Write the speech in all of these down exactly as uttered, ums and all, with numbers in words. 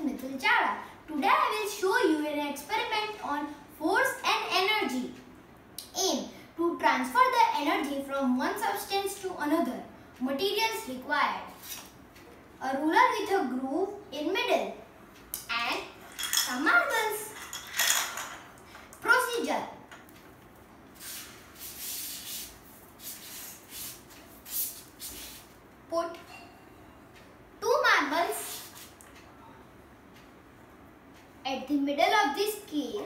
Mithil Chawda. Today I will show you an experiment on force and energy. Aim: to transfer the energy from one substance to another. Materials required: a ruler with a groove in middle and some marbles. Procedure: put two marbles at the middle of the scale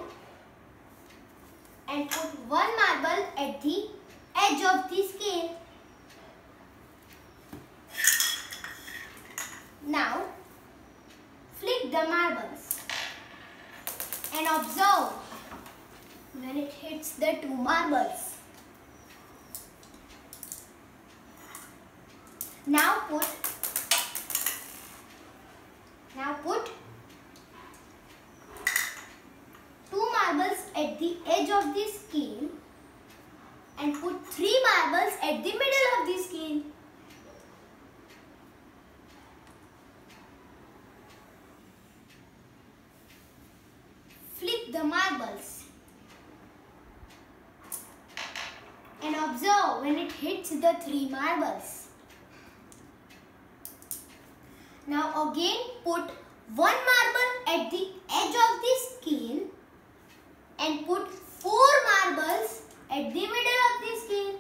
and put one marble at the edge of the scale. Now flip the marbles and observe when it hits the two marbles. Now put now put two marbles at the edge of the scale and put three marbles at the middle of the scale. Flip the marbles and observe when it hits the three marbles. Now again put one marble at the edge of the scale and put four marbles at the middle of the scale.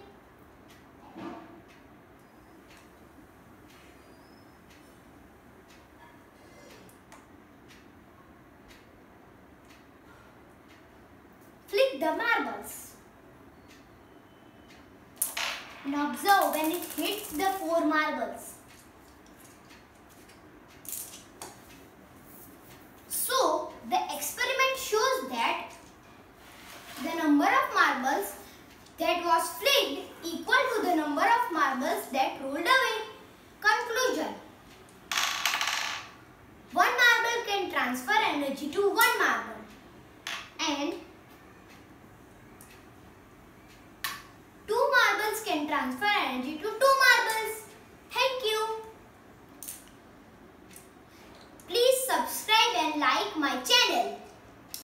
Flip the marbles and observe when it hits the four marbles. So, the experiment shows that the number of marbles that was flipped equal to the number of marbles that rolled away. Conclusion: one marble can transfer energy to one marble and two marbles can transfer energy to two marbles. Thank you. Please subscribe and like my channel.